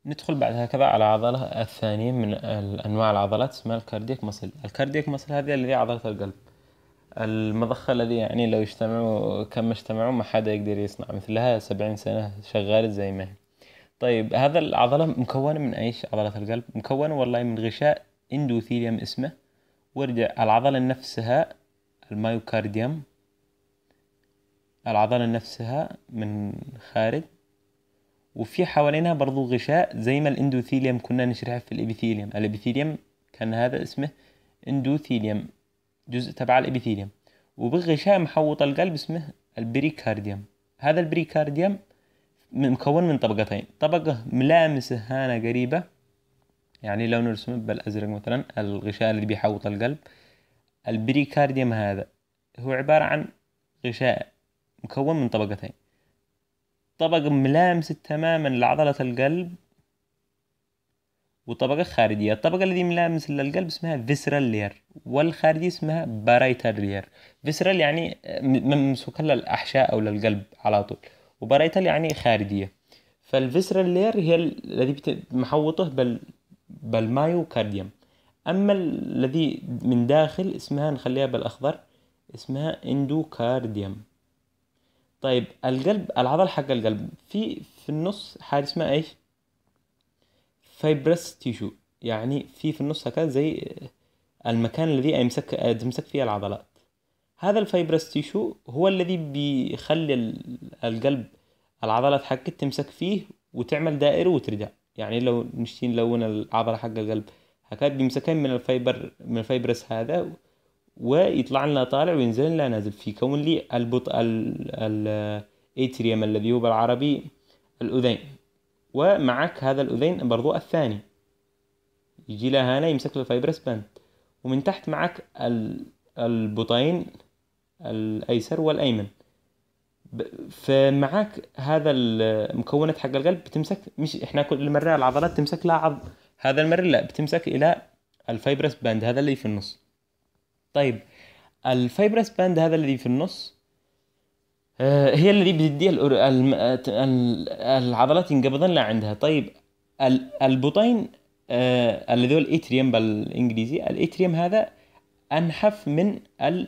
ندخل بعد هكذا على عضلة الثانية من أنواع العضلات اسمها الكاردياك ماسل. الكاردياك ماسل هذه الذي عضلة القلب، المضخة الذي يعني لو اجتمعوا كم اجتمعوا ما حدا يقدر يصنع مثلها 70 سنة شغالة زي ما هي. طيب هذا العضلة مكونة من ايش؟ عضلة القلب مكونة والله من غشاء اندوثيليوم اسمه، وارجع العضلة نفسها المايوكارديوم، العضلة نفسها من خارج، وفي حوالينها برضو غشاء زي ما الاندوثيليوم كنا نشرحه في الابيثيليوم. الابيثيليوم كان هذا اسمه اندوثيليوم، جزء تبع الابيثيليوم، وبغشاء محوط القلب اسمه البريكارديوم. هذا البريكارديوم مكون من طبقتين، طبقة ملامسة هنا قريبة، يعني لو نرسمه بالأزرق مثلا الغشاء الذي بيحوط القلب، البريكارديوم هذا هو عبارة عن غشاء مكون من طبقتين، طبقة ملامسة تماما لعضلة القلب وطبقة خارجية. الطبقة الذي ملامس للقلب اسمها visceral layer، والخارجية اسمها parietal layer. visceral يعني ممسوكة للأحشاء أو للقلب على طول، وبارايتال يعني خارجية. فالفيسرال layer هي الذي محوطه بالمايوكارديوم. أما الذي من داخل اسمها نخليها بالأخضر، اسمها اندوكارديوم. طيب القلب، العضلة حق القلب في النص حاجة اسمها ايش؟ فايبرس تيشو، يعني في النص هكذا زي المكان الذي تمسك فيه العضلات. هذا الفايبرس تيشو هو الذي بيخلي القلب العضلات حقك تمسك فيه وتعمل دائرة وترجع. يعني لو نشتي نلون العضلة حق القلب هكذا بيمسكها من الفايبرس هذا، ويطلع لنا طالع وينزل لنا نازل، في كون لي الاتريوم الذي هو بالعربي الأذين، ومعك هذا الأذين برضو الثاني يجي له هنا يمسك له الفايبرس باند، ومن تحت معك البطين الأيسر والأيمن. فمعك هذا المكونات حق القلب بتمسك، مش احنا كل مرة العضلات تمسك لها عضل، هذا المرة لا، بتمسك إلى الفايبرس باند هذا اللي في النص. طيب الفايبرس باند هذا الذي في النص هي الذي بتديها العضلات ينقبضن لا عندها. طيب البطين الذي هو الاتريوم بالانجليزي، الاتريوم هذا انحف من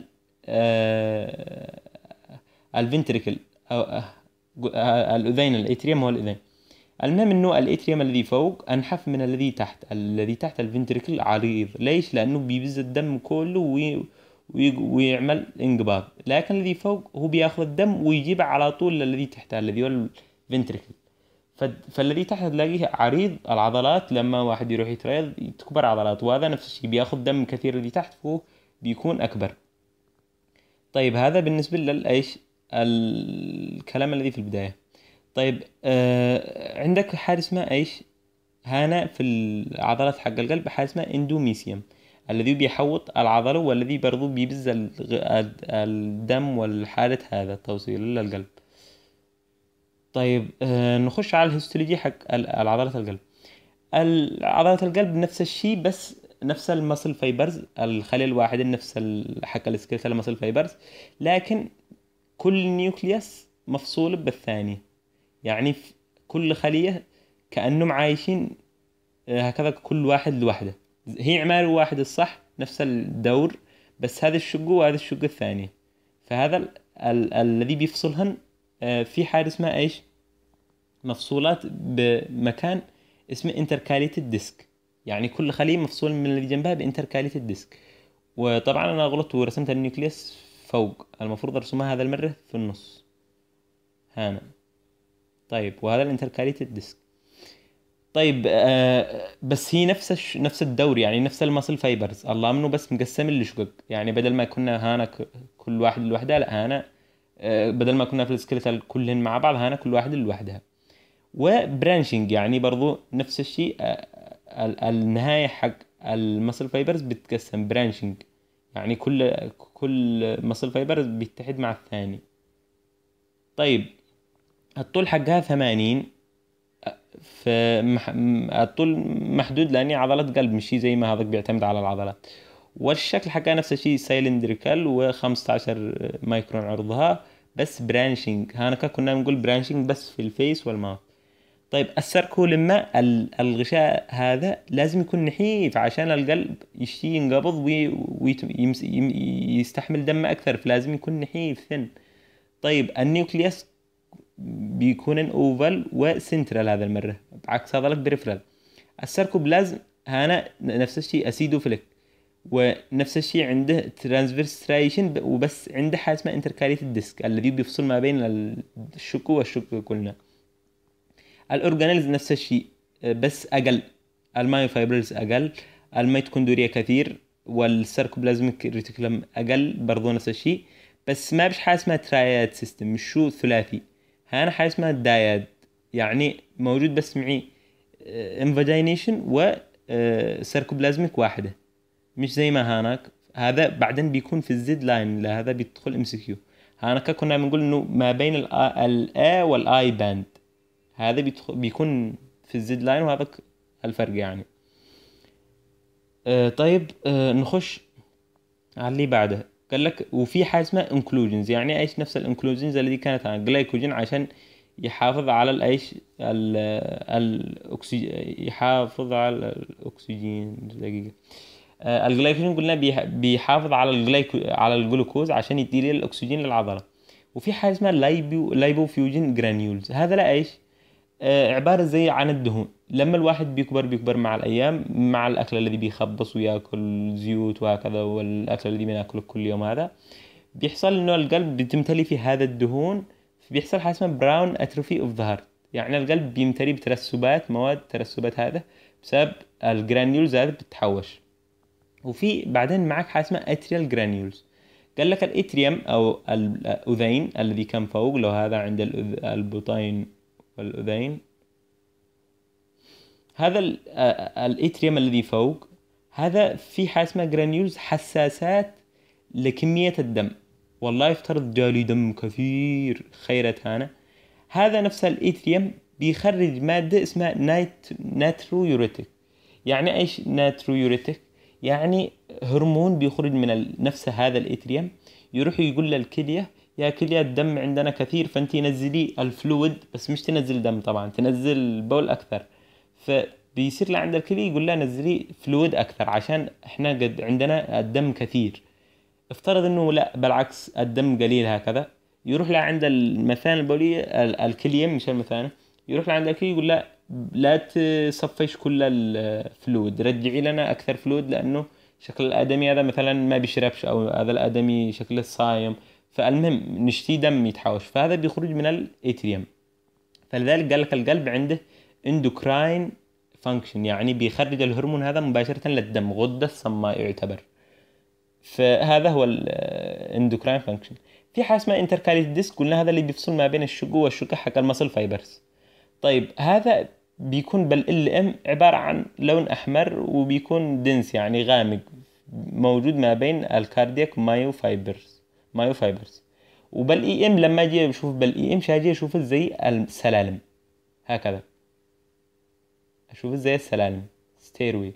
الفنتريكل او الاذين. الاتريوم هو الاذين. المهم انه الاتريوم الذي فوق انحف من الذي تحت. الذي تحت الفنتريكل عريض، ليش؟ لانه بيبز الدم كله ويعمل انقباض، لكن الذي فوق هو بياخذ الدم ويجيب على طول للذي تحته الذي هو الفنتريكل. فالذي تحت تلاقيه عريض العضلات، لما واحد يروح يتريض تكبر عضلات، وهذا نفس الشيء بياخذ دم كثير الذي تحت فهو بيكون اكبر. طيب هذا بالنسبة للإيش الكلام الذي في البداية. طيب عندك حاجة اسمها إيش هنا في العضلات حق القلب؟ حاجة اسمها اندوميسيوم الذي بيحوط العضلة، والذي برضو بيبز الدم والحالة هذا توصيل للقلب. طيب نخش على الهيستولوجي حق العضلات القلب. عضلة القلب نفس الشيء، بس نفس المسل فايبرز، الخلية الواحدة نفس حق السكيلتال مسل فايبرز، لكن كل نيوكليوس مفصول بالثاني. يعني في كل خلية كأنهم عايشين هكذا، كل واحد لوحده، هي عمال واحد الصح، نفس الدور، بس هذا الشق وهذا الشق الثاني. فهذا الذي بيفصلهن في حاجة اسمها ايش؟ مفصولات بمكان اسمه انتركاليتد ديسك، يعني كل خلية مفصول من اللي جنبها بانتركاليتد ديسك. وطبعا انا غلطت ورسمت النيوكليوس فوق، المفروض ارسمها هذا المرة في النص هنا. طيب وهذا الانتركاليتد ديسك. طيب بس هي نفس الدور، يعني نفس المسل فايبرز، الله منه بس مقسم لشقق. يعني بدل ما كنا هنا كل واحد لوحده، لا هنا بدل ما كنا في السكيلتال كلهن مع بعض، هنا كل واحد لوحدها. وبرانشنج يعني برضو نفس الشيء، النهاية حق المسل فايبرز بتقسم برانشنج، يعني كل مسل فايبرز بيتحد مع الثاني. طيب الطول حقها 80، الطول محدود لأني عضلة قلب، مش زي ما هذاك بيعتمد على العضلات. والشكل حقها نفس الشيء سايلندريكال، و15 مايكرون عرضها، بس برانشنج هنا كنا نقول برانشنج بس في الفيس والماوث. طيب الساركوليما الغشاء هذا لازم يكون نحيف عشان القلب يشتي ينقبض ويستحمل دم أكثر، فلازم يكون نحيف ثن. طيب النيوكليوس بيكون اوفال وسنترال هذا المرة، بعكس هذا بريفرال. الساركوبلازم هنا نفس الشيء اسيدوفيليك، ونفس الشيء عنده ترانسفيرستريشن، وبس عنده حاجه اسمها انتركاليتد ديسك الذي بيفصل ما بين الشكو والشكو قلنا. الاورجانيلز نفس الشيء بس اقل، المايوفايبرز اقل، الميتوكوندريا كثير، والساركوبلازميك ريتيكولم اقل برضو نفس الشيء. بس ما بش حاجه اسمها تراياد سيستم، مش شو ثلاثي، هنا حاجه اسمها داياد، يعني موجود بس معي انفاجينيشن و ساركوبلازميك واحده، مش زي ما هناك. هذا بعدين بيكون في الزد لاين، لهذا بيدخل ام سي كيو. هناك كنا بنقول انه ما بين الاي والاي باند، هذا بيكون في الزد لاين، وهذا الفرق يعني. طيب نخش على اللي بعده. قال لك وفي حاجه اسمها انكلوجنز، يعني ايش نفس الانكلوجنز اللي كانت عن جلايكوجين عشان يحافظ على الايش الاكسجين، يحافظ على الاكسجين دقيقه. الجلايكوجين قلنا بيحافظ على على الجلوكوز عشان يدي لي الاكسجين للعضله. وفي حاجه اسمها لايبوفيوجين جرانيولز، هذا لا ايش عباره زي عن الدهون. لما الواحد بيكبر مع الايام، مع الاكل الذي بيخبص وياكل زيوت وهكذا، والاكل الذي بناكله كل يوم، هذا بيحصل انه القلب بتمتلي في هذا الدهون، بيحصل حاجه اسمها براون اتروفي اوف ذا هارت، يعني القلب بيمتلي بترسبات، مواد ترسبات هذا بسبب الجرانيولز هذا بتتحوش. وفي بعدين معك حاجه اسمها اتريال جرانيولز. قال لك الاتريوم او الاذين الذي كان فوق، لو هذا عند البطين والاذين، هذا الاتريوم الذي فوق هذا في حاجه اسمها جرانيولز حساسات لكميه الدم. والله يفترض جالي دم كثير خيرت هذا نفس الاتريوم بيخرج ماده اسمها ناترويوريتك. يعني ايش ناترويوريتك؟ يعني هرمون بيخرج من نفس هذا الاتريوم، يروح يقول للكليه يا كليه الدم عندنا كثير، فانت نزلي الفلويد، بس مش تنزل دم طبعا، تنزل بول اكثر. فبيصير لعند الكليه يقول لها نزلي فلويد اكثر عشان احنا قد عندنا الدم كثير. افترض انه لا بالعكس الدم قليل هكذا، يروح لعند المثانه البوليه الكليه مش المثانه، يروح لعند الكليه يقول لا لا تصفيش كل الفلويد، رجعي لنا اكثر فلويد، لانه شكل الادمي هذا مثلا ما بيشربش، او هذا الادمي شكله صايم، فالمهم نشتي دم يتحوش، فهذا بيخرج من الاتريوم. فلذلك قال لك القلب عنده اندوكراين فانكشن، يعني بيخرج الهرمون هذا مباشره للدم، غده الصماء يعتبر. فهذا هو الاندوكراين فانكشن. في حاجه اسمها انتركاليت ديسك، قلنا هذا اللي بيفصل ما بين الشقه والشقه حق المسل فايبرز. طيب هذا بيكون بال ام عباره عن لون احمر، وبيكون دنس يعني غامق، موجود ما بين الكاردياك مايو فايبرز. وبالاي ام لما اجي اشوف بالاي ام شاجي اشوف زي السلالم هكذا، اشوف زي السلالم ستيروي.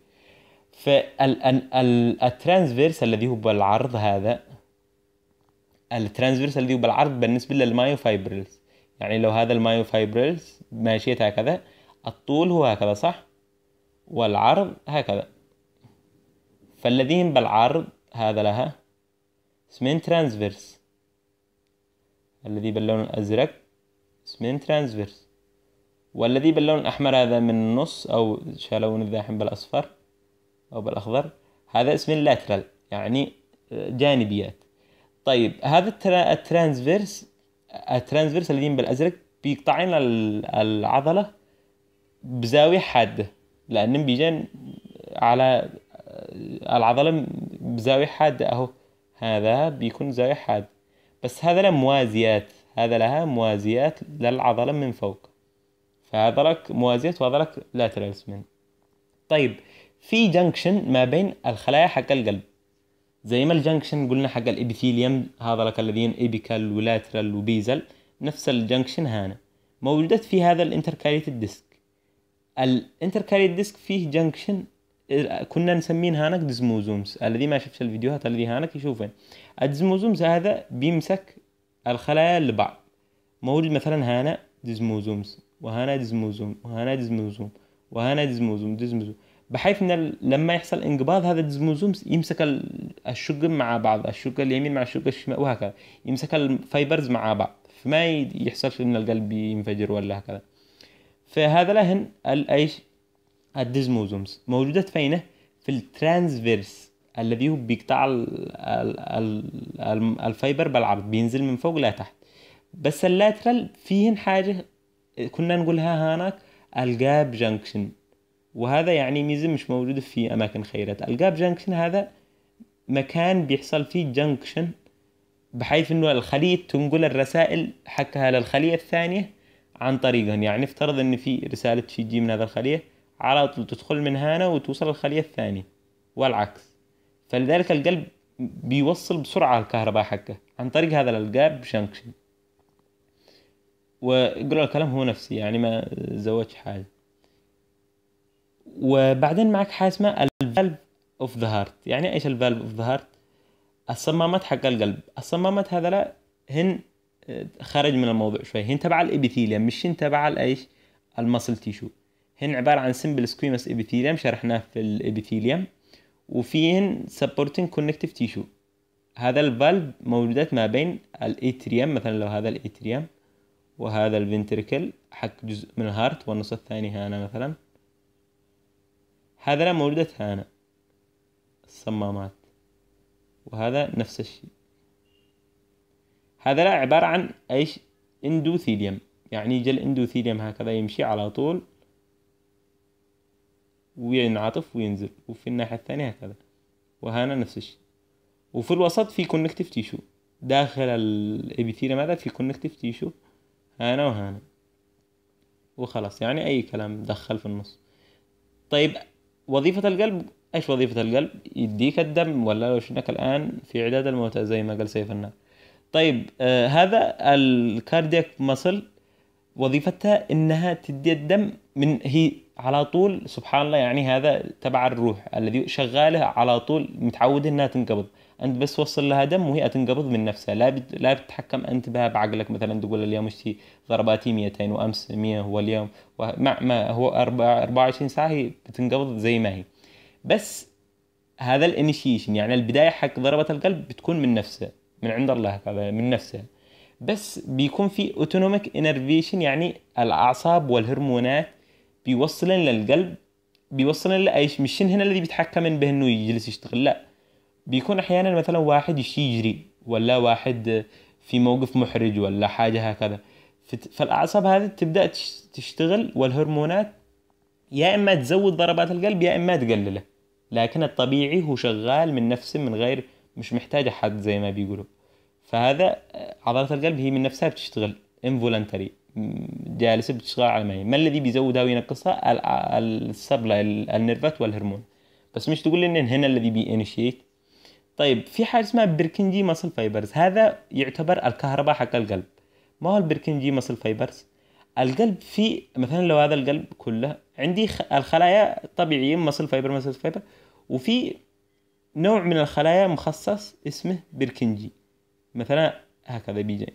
فالترانسفيرس الذي هو بالعرض، هذا الترانسفيرس الذي هو بالعرض بالنسبة للمايوفايبرلز، يعني لو هذا المايوفايبرلز ماشية هكذا، الطول هو هكذا صح، والعرض هكذا، فالذين بالعرض هذا لها اسمين ترانسفيرس، الذي باللون الأزرق اسمين ترانسفيرس، والذي باللون الأحمر هذا من النص، أو شالون الذاحم بالأصفر أو بالأخضر، هذا اسمه اللاترال يعني جانبيات. طيب هذا الترانسفيرس الذين بالأزرق بيقطعين العضلة بزاوية حادة، لأنهم بيجان على العضلة بزاوية حادة أهو، هذا بيكون زاوية حادة، بس هذا لها موازيات، هذا لها موازيات للعضلة من فوق، فهذا لك موازيات وهذا لك لاترالز من. طيب في جنكشن ما بين الخلايا حق القلب، زي ما الجنكشن قلنا حق الابيثيليوم هذا لك الذين ايبيكال ولاترال وبيزل، نفس الجنكشن هنا موجودة في هذا الانتركاليتد ديسك. الانتركاليتد ديسك فيه جنكشن كنا نسمين هانك ديزموزومز، الذي ما شافش الفيديوهات الذي هانك يشوفين. الديزموزومز هذا بيمسك الخلايا لبعض، موجود مثلا هنا ديزموزومز وهنا ديزموزوم وهنا ديزموزوم وهنا ديزموزوم، بحيث ان لما يحصل انقباض هذا الديزموزوم يمسك الشقم مع بعض، الشقة اليمين مع الشقة الشمال وهكذا، يمسك الفايبرز مع بعض، فما يحصلش ان القلب ينفجر ولا هكذا. فهذا لهن ايش الديزموزومز موجودة فينه في الترانسفيرس الذي هو بيقطع الفايبر بالعرض، بينزل من فوق لا تحت. بس اللاترال فيهن حاجة كنا نقولها هناك الجاب جانكشن، وهذا يعني ميزة مش موجودة في أماكن خيرات. الجاب جانكشن هذا مكان بيحصل فيه جانكشن بحيث إنه الخلية تنقل الرسائل حقها للخلية الثانية عن طريقهم. يعني افترض إن في رسالة تجي من هذا الخلية على طول تدخل من هنا وتوصل الخلية الثانية والعكس. فلذلك القلب بيوصل بسرعة الكهرباء حقه عن طريق هذا الجاب جانكشن. ويقولوا الكلام هو نفسي يعني ما زودش حاجة. وبعدين معك حاجة اسمها الفالف اوف ذا هارت. يعني ايش الفالف اوف ذا هارت؟ الصمامات حق القلب. الصمامات هذا لا هن خارج من الموضوع شوي، هن تبع الابيثيليوم مش هن تبع الايش المسل تيشو. هن عبارة عن سمبل سكويمس ابيثيليوم شرحناه في الابيثيليوم، وفيهن سبورتنج كونكتيف تيشو. هذا الفالف موجودات ما بين الاتريوم، مثلا لو هذا الاتريوم وهذا الفنتريكل حق جزء من الهارت والنص الثاني هنا مثلا، هذا لا موجودة هنا الصمامات، وهذا نفس الشيء. هذا لا عبارة عن ايش اندوثيليوم، يعني يجي الاندوثيليوم هكذا يمشي على طول وينعطف وينزل، وفي الناحية الثانية هكذا، وهنا نفس الشيء. وفي الوسط في كونكتيف تيشو داخل الابيثيليوم هذا، في كونكتيف تيشو هنا وهنا، وخلاص يعني اي كلام دخل في النص. طيب وظيفة القلب ايش وظيفة القلب؟ يديك الدم ولا لو شنك الان في عداد الموتى زي ما قال سيف النار. طيب هذا الكاردياك ماسل وظيفتها انها تدي الدم من هي على طول، سبحان الله يعني هذا تبع الروح الذي شغاله على طول متعود انها تنقبض. انت بس وصل لها دم وهي تنقبض من نفسها، لا بتتحكم انت بها بعقلك، مثلا تقول اليوم اشتي ضرباتي 200 وامس 100 واليوم ما هو 24 ساعه هي بتنقبض زي ما هي. بس هذا الانيشيشن يعني البدايه حق ضربة القلب بتكون من نفسها، من عند الله هذا من نفسها. بس بيكون في اوتونوميك انرفيشن، يعني الاعصاب والهرمونات بيوصلن للقلب، بيوصلن لايش مش هنا الذي بيتحكم به انه يجلس يشتغل، لا بيكون احيانا مثلا واحد يجري ولا واحد في موقف محرج ولا حاجه هكذا، فالاعصاب هذه تبدا تشتغل والهرمونات يا اما تزود ضربات القلب يا اما تقلله، لكن الطبيعي هو شغال من نفسه من غير مش محتاج حد زي ما بيقولوا. فهذا عضلات القلب هي من نفسها بتشتغل involuntary، جالسة بتشتغل على ما الذي بيزودها وينقصها السبلاي النيرفات والهرمون، بس مش تقول لي ان هنا الذي بينيشيت. طيب في حاجة اسمها بيركنجي ماسل فايبرز، هذا يعتبر الكهرباء حق القلب. ما هو البيركنجي ماسل فايبرز؟ القلب فيه مثلا لو هذا القلب كله عندي الخلايا طبيعية ماسل فايبر، وفي نوع من الخلايا مخصص اسمه بيركنجي مثلا هكذا بيجي،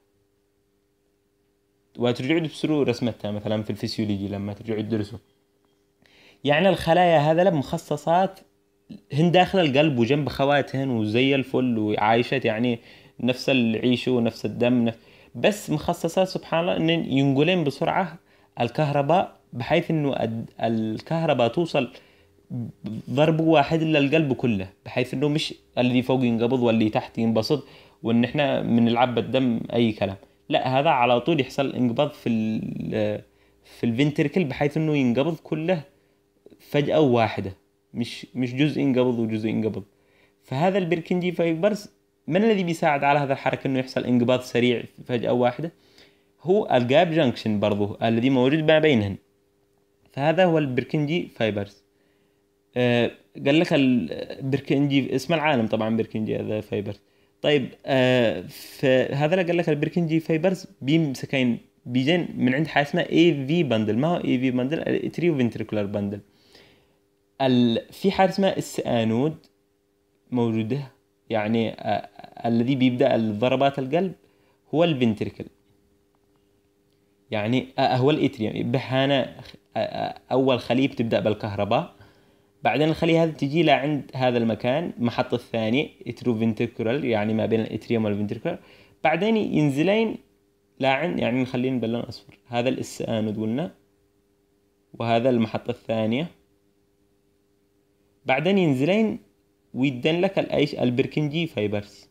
وترجعوا تبصروا رسمتها مثلا في الفسيولوجي لما ترجعوا تدرسوا. يعني الخلايا هذا مخصصات هن داخل القلب وجنب خواتهن وزي الفل وعايشة يعني نفس العيش ونفس الدم بس مخصصات سبحان الله ان ينقلين بسرعة الكهرباء بحيث انه الكهرباء توصل ضرب واحد للقلب كله، بحيث انه مش اللي فوق ينقبض واللي تحت ينبسط وان احنا بنلعب الدم اي كلام، لا هذا على طول يحصل انقباض في الفنتركل بحيث انه ينقبض كله فجأة واحدة، مش جزء ينقبض وجزء ينقبض. فهذا البركنجي فايبرز من الذي بيساعد على هذا الحركة انه يحصل انقباض سريع فجأة واحدة؟ هو الجاب جانكشن برضو الذي موجود ما بينهن، فهذا هو البركنجي فايبرز. قال لك البركنجي اسم العالم طبعا بركنجي هذا فايبرز. طيب فهذا قال لك البركنجي فايبرز بيمسكين بيجين من عند حاجه اسمها اي في بندل. ما هو اي في بندل؟ الاتريو فنتريكولار بندل. في حاجه اسمها السيانود موجوده، يعني الذي بيبدا ضربات القلب هو الفنتريكل. يعني هو الاتريوم هنا اول خليه بتبدا بالكهرباء، بعدين الخليه هذه تجي لعند هذا المكان محطه الثانيه اتروفنتريكولار، يعني ما بين الاتريوم والفنتريكولار، بعدين ينزلين لعند، يعني نخلين باللون اصفر، هذا الاس انود قلنا، وهذا المحطه الثانيه، بعدين ينزلين ويدن لك الايش البركنجي فايبرز.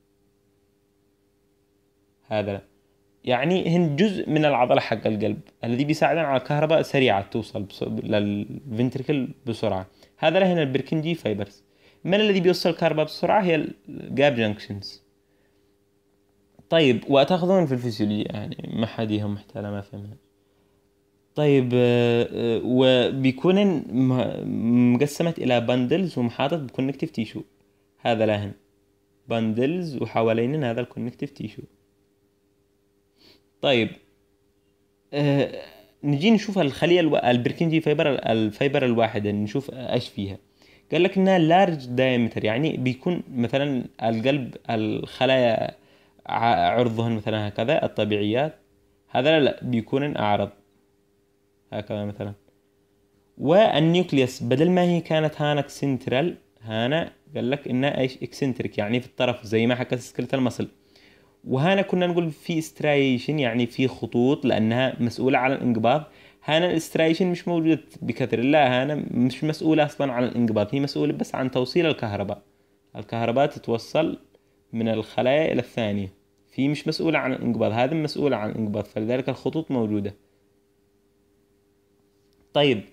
هذا يعني هن جزء من العضلة حق القلب الذي بيساعدنا على كهرباء سريعة توصل للفنتركل بسرعة. هذا له هنا البركنجي فايبرز. من الذي بيوصل الكهرباء بسرعة؟ هي الجاب جنكشنز. طيب وتاخذون في الفسيولوجي يعني ما حد يهم محتاجة ما فهمها. طيب وبيكون مقسمة إلى باندلز ومحاطط بكونكتيف تيشو. هذا لهن باندلز وحوالين هذا الكونكتيف تيشو. طيب نجي نشوف الخلية البركنجي الفايبر الواحدة نشوف ايش فيها. قال لك انها لارج دايمتر، يعني بيكون مثلا القلب الخلايا عرضهن مثلا هكذا الطبيعيات، هذا لا بيكون اعرض هكذا مثلا. والنيوكليوس بدل ما هي كانت هانك سنترال، هانا قال لك انها ايش اكسنتريك، يعني في الطرف زي ما حكى سكلت المصل. وهنا كنا نقول في سترايشن، يعني في خطوط لأنها مسؤولة عن الانقباض. هنا السترايشن مش موجود بكثر، لا هنا مش مسؤولة أصلا عن الانقباض، هي مسؤولة بس عن توصيل الكهرباء. الكهرباء تتوصل من الخلايا إلى الثانية، في مش مسؤولة عن الانقباض، هذه مسؤولة عن الانقباض، فلذلك الخطوط موجودة. طيب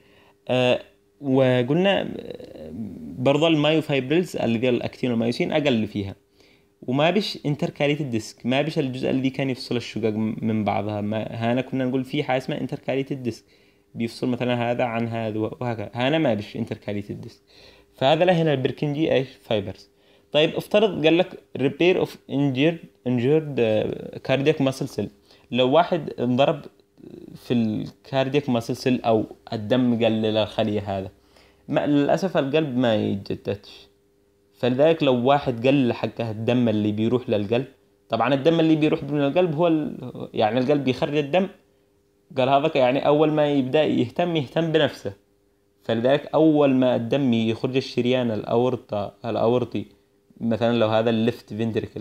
وقلنا برضو المايوفايبرلز اللي الأكتينومايوسين أقل فيها، وما بيش انتركاليتد ديسك، ما بيش الجزء اللي كان يفصل الشقق من بعضها. ما هنا كنا نقول في حاجه اسمها انتركاليتد ديسك، بيفصل مثلا هذا عن هذا وهكذا. هنا ما بيش انتركاليتد ديسك، فهذا له هنا البركنجي ايش فايبرز. طيب افترض قال لك ريبير اوف انجيرد كاردياك ماسل سيل. لو واحد انضرب في الكاردياك ماسل سيل او الدم قل للخليه هذا، للاسف القلب ما يتجددش. فلذلك لو واحد قل حقه الدم اللي بيروح للقلب، طبعا الدم اللي بيروح من القلب هو يعني القلب بيخرج الدم، قال هذاك يعني اول ما يبدا يهتم بنفسه. فلذلك اول ما الدم يخرج الشريان الاورطي مثلا، لو هذا الليفت فينتريكل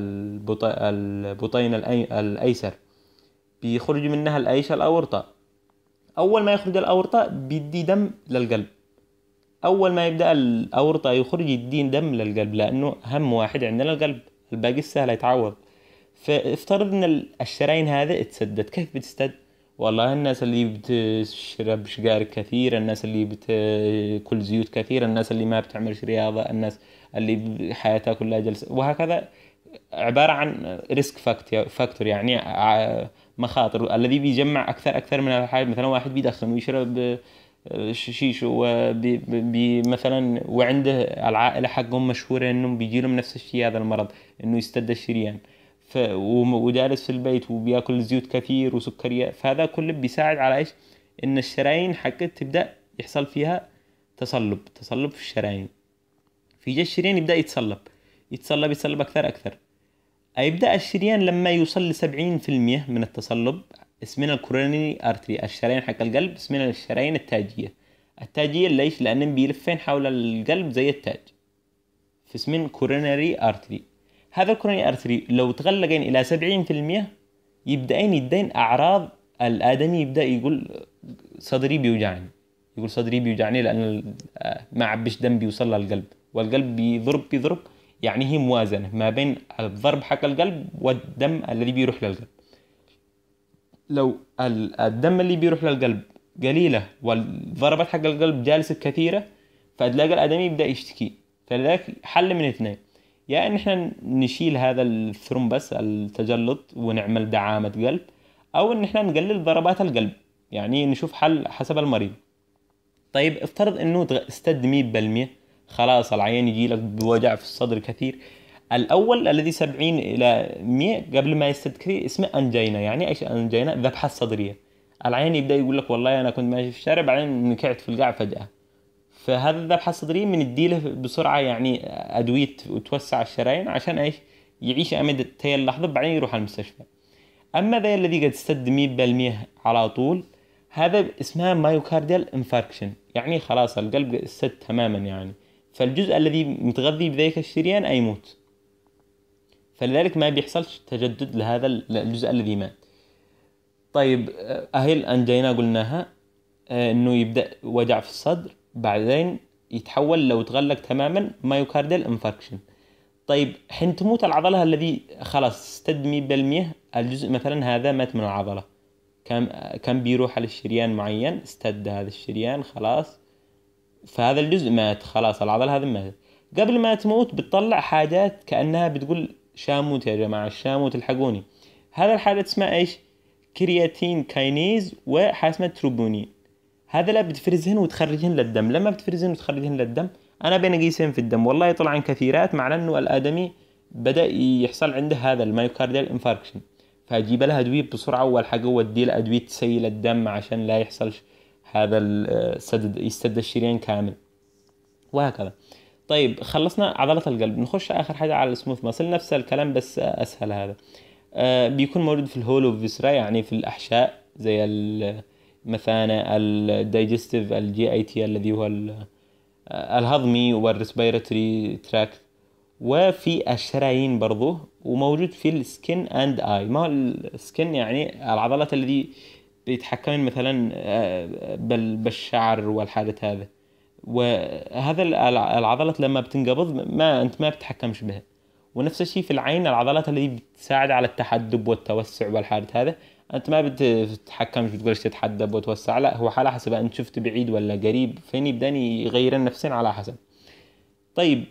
البطين الايسر بيخرج منها الايش الاورطه، اول ما يخرج الاورطه بيدي دم للقلب. اول ما يبدا الاورطه يخرج يدين دم للقلب، لانه اهم واحد عندنا القلب، الباقي السهل يتعوض. فافترض ان الشرايين هذا اتسدد. كيف بتسدد؟ والله الناس اللي بتشرب سجاير كثير، الناس اللي بتاكل زيوت كثير، الناس اللي ما بتعملش رياضه، الناس اللي حياتها كلها جلسه وهكذا، عباره عن ريسك فاكتور، يعني مخاطر الذي بيجمع اكثر من الحاجات. مثلا واحد بيدخن ويشرب شيش مثلا، وعنده العائلة حقهم مشهورة انهم بيجيلهم نفس الشيء، هذا المرض انه يستدى الشريان، وجالس في البيت وبياكل زيوت كثير وسكريات، فهذا كله بيساعد على ايش؟ ان الشرايين حقت تبدأ يحصل فيها تصلب في الشرايين. في الشريان يبدأ يتصلب اكثر. يبدأ الشريان لما يوصل ل70% من التصلب، اسمنا الكورونري ارتري، الشرايين حق القلب اسمنا الشرايين التاجية. ليش؟ لأنهم بيلفين حول القلب زي التاج، فاسمين كورونري ارتري. هذا الكورونري ارتري لو تغلقين إلى 70% يبدأين يدين أعراض. الآدمي يبدأ يقول صدري بيوجعني لأن ما عبش دم بيوصل للقلب، والقلب بيضرب، يعني هي موازنة ما بين الضرب حق القلب والدم الذي بيروح للقلب. لو الدم اللي بيروح للقلب قليلة والضربات حق القلب جالسة كثيرة، فتلاقي الآدمي يبدأ يشتكي. فلذلك حل من اثنين: يا ان احنا نشيل هذا الثرومبس التجلط ونعمل دعامة قلب، او ان احنا نقلل ضربات القلب، يعني نشوف حل حسب المريض. طيب افترض انه استد 100%، خلاص العيان يجي لك بوجع في الصدر كثير. الاول الذي 70 الى 100 قبل ما يستد كثير اسمه انجينا. يعني ايش انجينا؟ ذبحة صدرية. العيان يبدا يقول لك والله انا كنت ماشي في الشارع بعدين نكعت في القاع فجأة. فهذا الذبحة الصدرية بنديله بسرعة يعني أدوية وتوسع الشرايين عشان إيش؟ يعيش أمد هي اللحظة بعدين يروح على المستشفى. أما ذا الذي قد استد 100% على طول، هذا اسمها مايوكارديال انفاركشن، يعني خلاص القلب استد تماما يعني، فالجزء الذي متغذي بذلك الشريان يموت، فلذلك ما بيحصلش تجدد لهذا الجزء الذي مات. طيب أهي الأنجينا قلناها، إنه يبدأ وجع في الصدر، بعدين يتحول لو تغلق تماما مايوكارديال انفاركشن. طيب حين تموت العضلة الذي خلاص استد 100%، الجزء مثلا هذا مات من العضلة، كان بيروح على الشريان معين، استد هذا الشريان خلاص، فهذا الجزء مات خلاص، العضلة هذه ماتت. قبل ما تموت بتطلع حاجات كأنها بتقول شاموت يا جماعة، الشاموت الحقوني. هذا الحاجات اسمها ايش؟ كرياتين كاينيز وحاجة اسمها تروبونين. هذا لا بتفرزهن وتخرجهن للدم. لما بتفرزهن وتخرجهن للدم، انا بين قيسين في الدم والله يطلع عن كثيرات، مع انه الادمي بدأ يحصل عنده هذا المايوكارديال انفاركشن، فاجيب لها ادويه بسرعه اول حاجه، وادي لها ادويه تسيل الدم عشان لا يحصلش هذا السدد، يستد الشريان كامل، وهكذا. طيب خلصنا عضلة القلب، نخش آخر حاجة على السموث ماسل، نفس الكلام بس أسهل. هذا بيكون موجود في الهولو فيسرا، يعني في الأحشاء زي مثلا الدايجستيف الجي اي تي الذي هو الهضمي والريسبيراتوري تراكت، وفي الشرايين برضو، وموجود في السكين اند اي. ما هو السكين؟ يعني العضلات التي بيتحكمين مثلا بالشعر والحاجات هذا، وهذا العضلات لما بتنقبض ما انت ما بتتحكمش بها. ونفس الشيء في العين، العضلات اللي بتساعد على التحدب والتوسع والحاجات هذا، انت ما بتتحكمش، بتقولش تتحدب وتوسع، لا، هو على حسب انت شفت بعيد ولا قريب، فين يبدأ يغيرن نفسين على حسب. طيب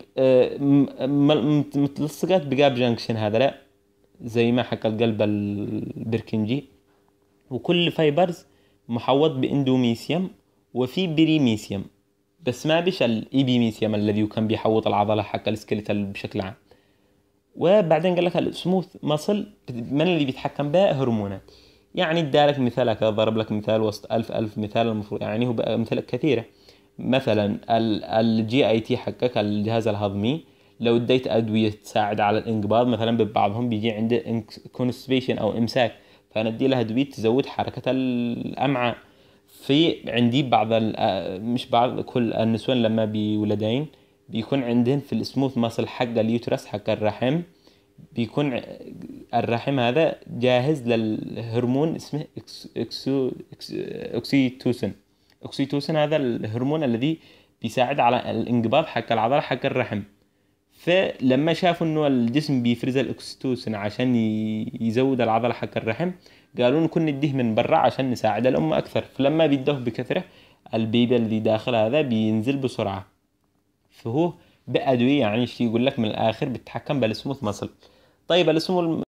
متلصقات بجاب جانكشن، هذا لا، زي ما حكى القلب البركنجي، وكل فايبرز محوط باندوميسيوم وفي بريميسيوم، بس ما بيش الايبيميسيوم الذي كان بيحوط العضله حق السكيلتال بشكل عام. وبعدين قال لك السموث ماسل من اللي بيتحكم بها؟ هرمونات. يعني ادالك مثال كذا، ضرب لك مثال وسط ألف مثال، المفروض يعني هو امثله كثيره. مثلا الجي اي تي حقك، الجهاز الهضمي، لو اديت ادويه تساعد على الانقباض، مثلا ببعضهم بيجي عنده كونستيبيشن او امساك، فندي له ادويه تزود حركه الامعاء. في عندي بعض مش بعض، كل النسوان لما بيولدين بيكون عندهن في السموث ماسل حق اليوترس حق الرحم، بيكون الرحم هذا جاهز للهرمون اسمه اكسيتوسن. اكسيتوسن هذا الهرمون الذي بيساعد على الانقباض حق العضله حق الرحم. فلما شافوا انه الجسم بيفرز الاكسيتوسن عشان يزود العضله حق الرحم، قالوا نكون نديه من برا عشان نساعد الام اكثر. فلما بيدوه بكثره، البيبي اللي داخل هذا بينزل بسرعه. فهو بأدوية، يعني شي يقول لك من الآخر بتتحكم بالسموث ماسل. طيب